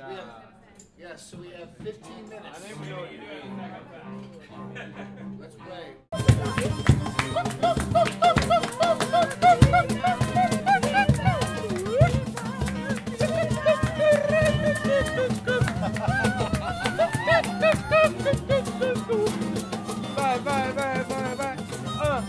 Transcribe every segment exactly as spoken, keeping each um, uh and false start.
We have, yes, so we have fifteen minutes. I think we know what you're doing. Let's play. Vai, vai, vai, vai, vai. Ah.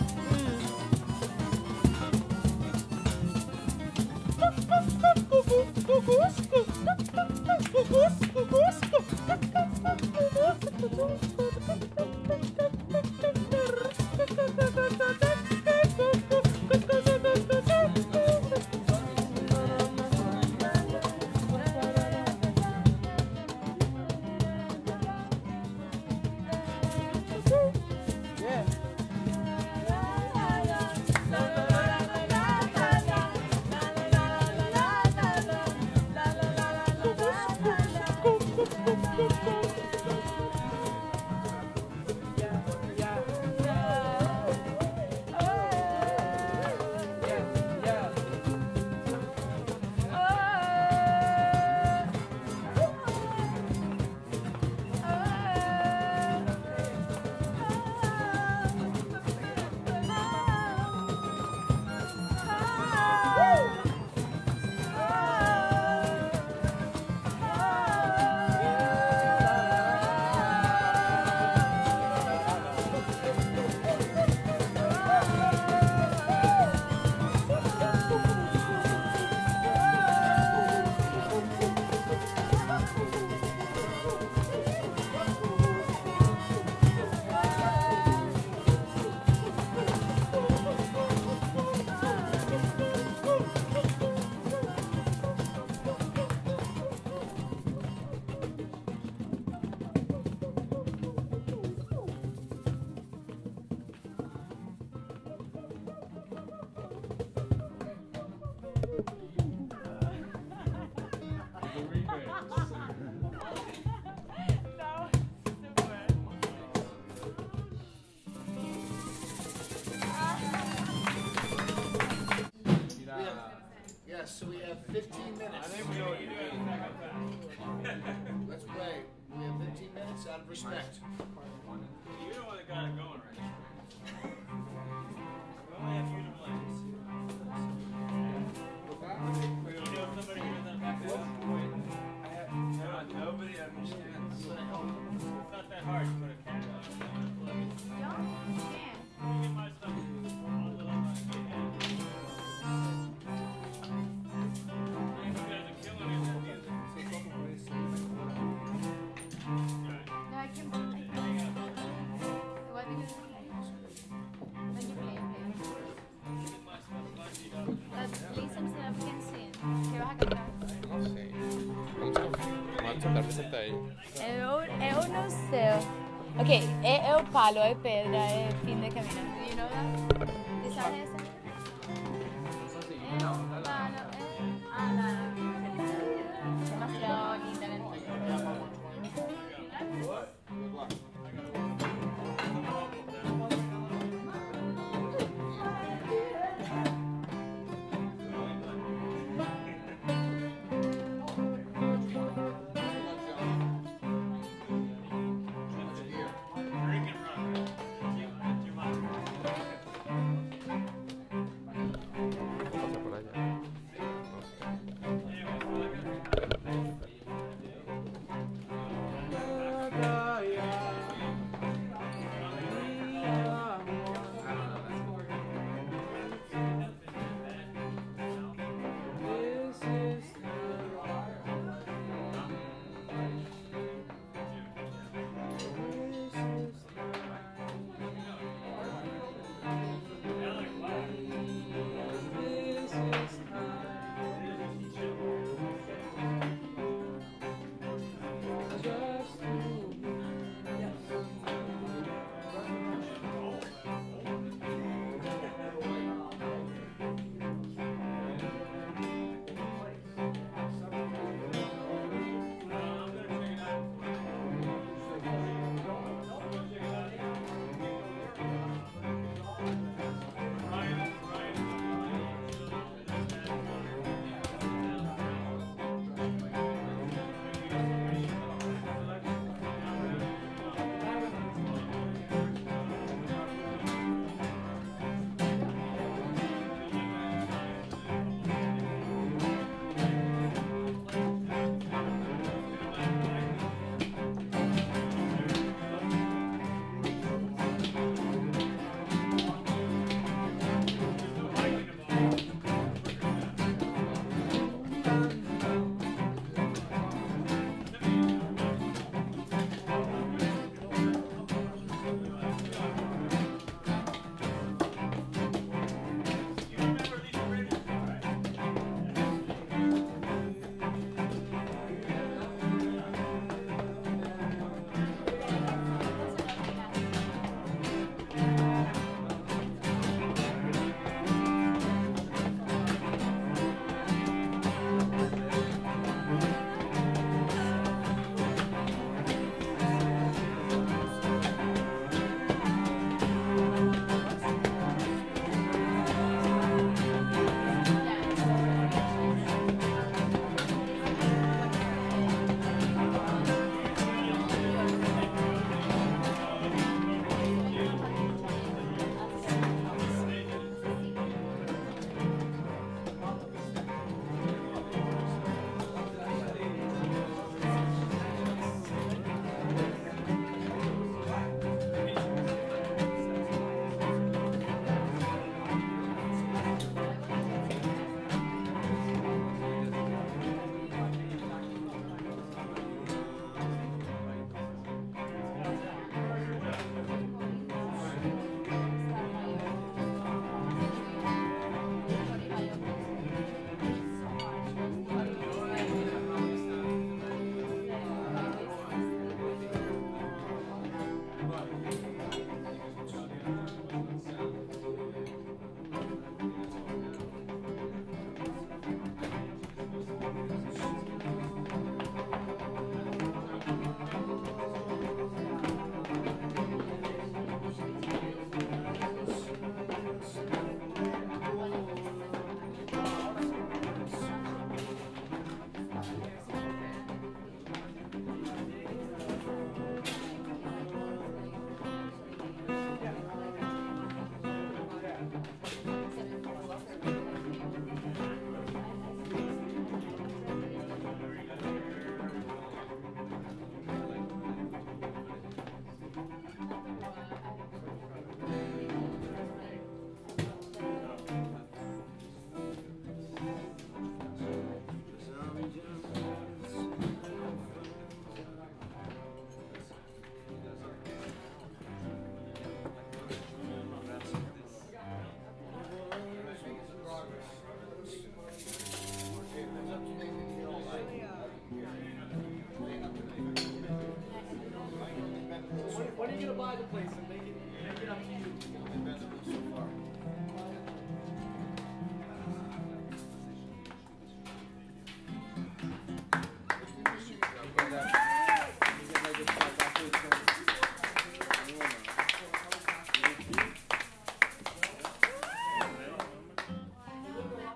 Yes, so we have fifteen minutes. I think we know what you're doing. Let's play. We have fifteen minutes out of respect. You don't want to got it going right now. We only have you to blame. You know somebody who doesn't back that up? I have no, nobody understands. It's not that hard to put a cat on. You get my stuff. Eu, eu não sei. Ok, é, é o palo, é pedra, é fim de caminho. Do you know that? This one is... É um palo, é... Ah, não, não. Demasiado linda la Pasa por allá. simplify the place and make it, make it up to you. Only been so far.